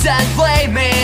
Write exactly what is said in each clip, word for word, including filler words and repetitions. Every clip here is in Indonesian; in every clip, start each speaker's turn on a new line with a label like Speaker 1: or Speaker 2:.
Speaker 1: and blame me.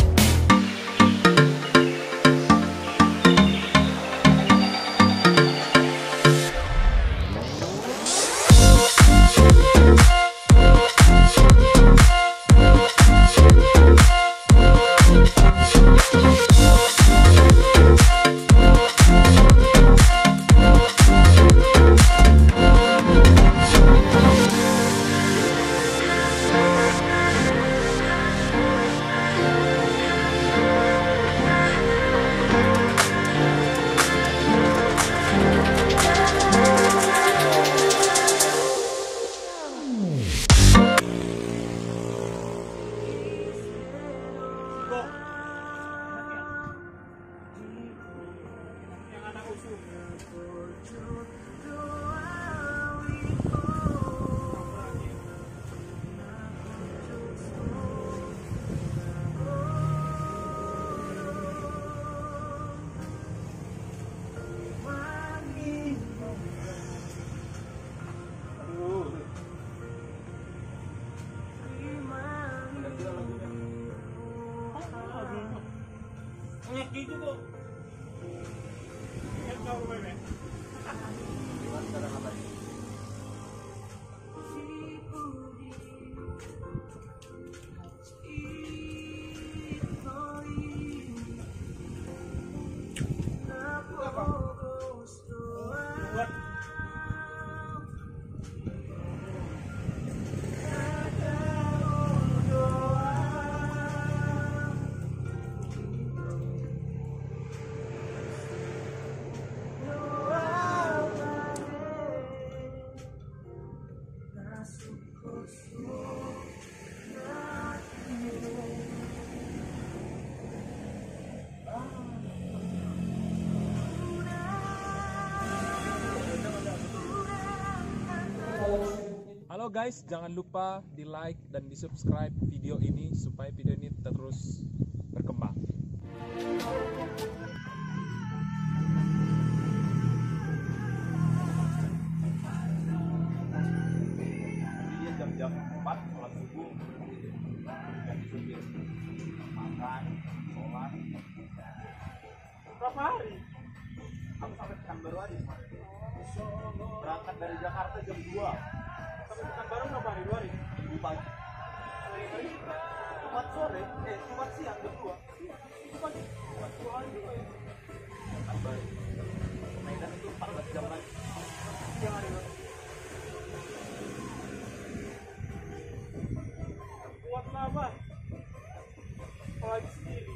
Speaker 2: Gitu tuh. Kan kau bebe. Gimana cara ngapain?
Speaker 3: Halo guys, jangan lupa di like dan di subscribe video ini supaya video ini terus berkembang.
Speaker 2: Dia jam-jam empat sholat subuh, ganti supir, makan, sholat. Berapa hari? Aku sampai Pekanbaru aja kemarin. Berangkat dari Jakarta jam dua. Sampai Pekanbaru berapa hari? Dua hari? Minggu pagi. Jumat sore, eh Jumat siang jam dua. Itu pagi. Jumat dua hari juga ya. Pekanbaru. Medan itu empat belas jam lagi. Siang hari lagi. Kuat apa? Apalagi sendiri.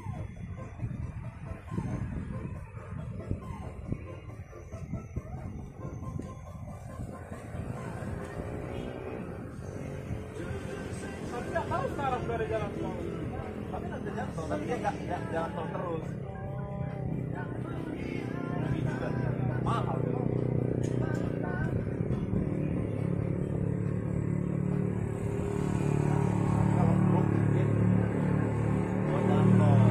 Speaker 2: Tidak tahu sekarang sudah ada jalan tol. Tapi nanti jalan tol, tapi dia nggak jalan tol terus. Ini juga mahal. Kalau belum mungkin mau jalan tol.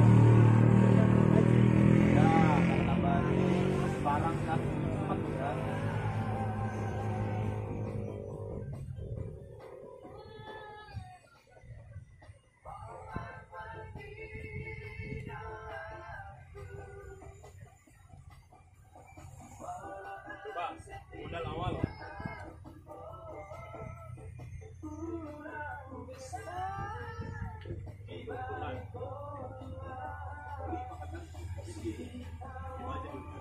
Speaker 2: Ya, karena tambah barang kan cepat kan. Modal awal. Ini keuntungan. Beli makanan sendiri. Gimana aja dulu.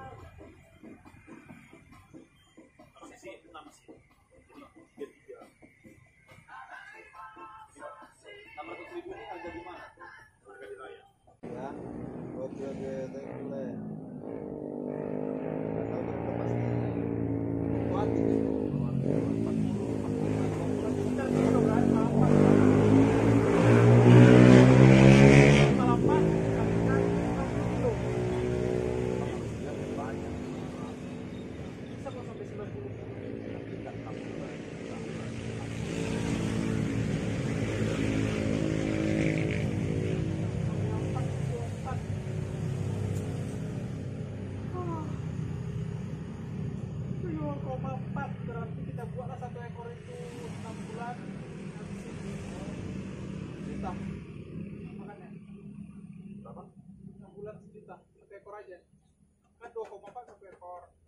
Speaker 2: Sisi enam sih. Jadi tiga tiga. Enam ratus ribu ini harga di mana? Harga di raya. Ya, oke oke, boleh. empat berarti kita buatlah satu ekor itu enam bulan juta. kan dua koma empat satu ekor.